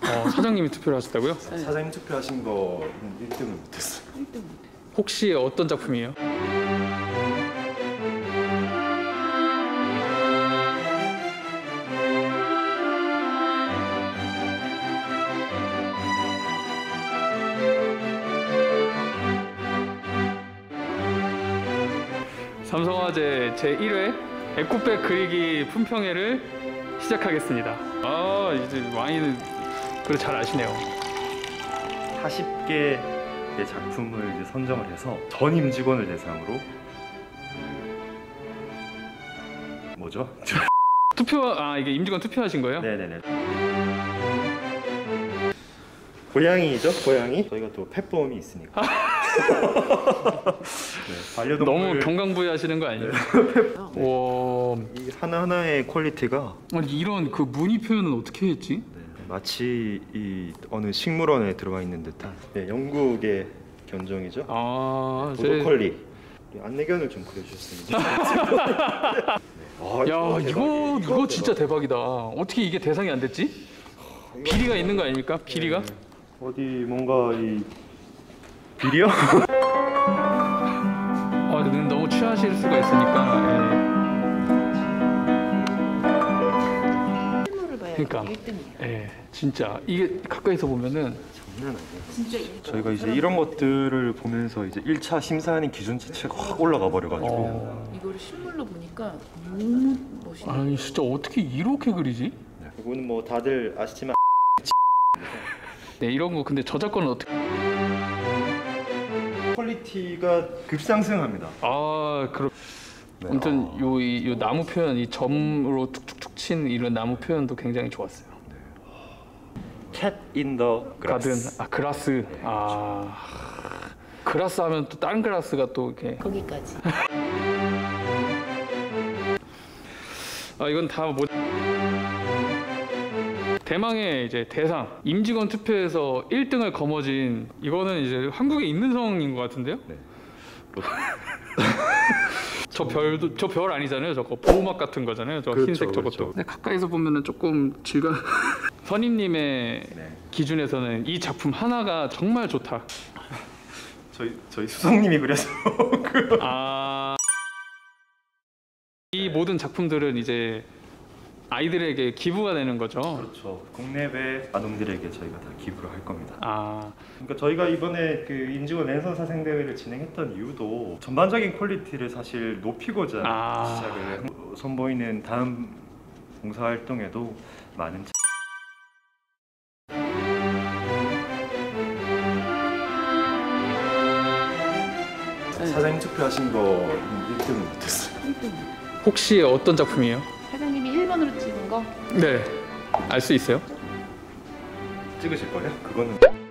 사장님이 투표를 하셨다고요? 네. 사장님 투표하신 거는 1등을 못했어요. 1등 못해. 혹시 어떤 작품이에요? 삼성화재 제1회 에코백 그리기 품평회를 시작하겠습니다. 이제 와인을 그래 잘 아시네요. 40개의 작품을 이제 선정을 해서 전 임직원을 대상으로 뭐죠? 이게 임직원 투표하신 거예요? 네네네. 고양이죠, 고양이. 저희가 또 펫보험이 있으니까. 네, 반려동물. 너무 경강부여하시는 거 아니에요? 와, 이 하나하나의 퀄리티가 이런 그 무늬 표현은 어떻게 했지? 네, 마치 이 어느 식물원에 들어가 있는 듯한 영국의 견종이죠. 보더컬리. 안내견을 좀 그려주셨으면 야, 이거 진짜 대박이다. 어떻게 이게 대상이 안 됐지? 비리가 있는 거 아닙니까? 비리가? 어디 뭔가 이 비리요? 너무 취하실 수가 있으니까. 실물을 봐야 그러니까. 1등이에요. 진짜 이게 가까이서 보면은 장난 아니에요. 진짜 1등. 저희가 이제 이런 것들을 보면서 이제 1차 심사하는 기준치가 확 올라가 버려가지고 이거를 실물로 보니까 너무 멋있네. 진짜 어떻게 이렇게 그리지? 이거는 뭐 다들 아시지만 네, 이런 거 근데 저작권은 어떻게? 퀄리티가 급상승합니다. 그럼. 네. 아무튼 요 나무 표현, 이 점으로 툭툭툭 친 이런 나무 표현도 굉장히 좋았어요. Cat in the 가든, grass. 그라스. 네, 그라스 하면 또 다른 그라스가 또 이렇게. 거기까지. 이건 다 뭐. 대망의 이제 대상 임직원 투표에서 1등을 거머쥔 이거는 이제 한국에 있는 상황인 것 같은데요? 네. 저 별 아니잖아요. 저거 보호막 같은 거잖아요. 저 그렇죠, 흰색 저것도. 그렇죠. 근데 가까이서 보면은 조금 질감. 선임님의 네. 기준에서는 이 작품 하나가 정말 좋다. 저희 수석님이 그래서 이 모든 작품들은 이제 아이들에게 기부가 되는 거죠. 그렇죠. 국내외 아동들에게 저희가 다 기부를 할 겁니다. 그러니까 저희가 이번에 그 임직원 랜선 사생 대회를 진행했던 이유도 전반적인 퀄리티를 사실 높이고자 시작을 선보이는 다음 봉사 활동에도 많은 사장님 투표하신 거 1등을 못했어요. 1등. 혹시 어떤 작품이에요? 사장님이 1번으로 찍은 거? 네, 알 수 있어요? 찍으실 거예요? 그거는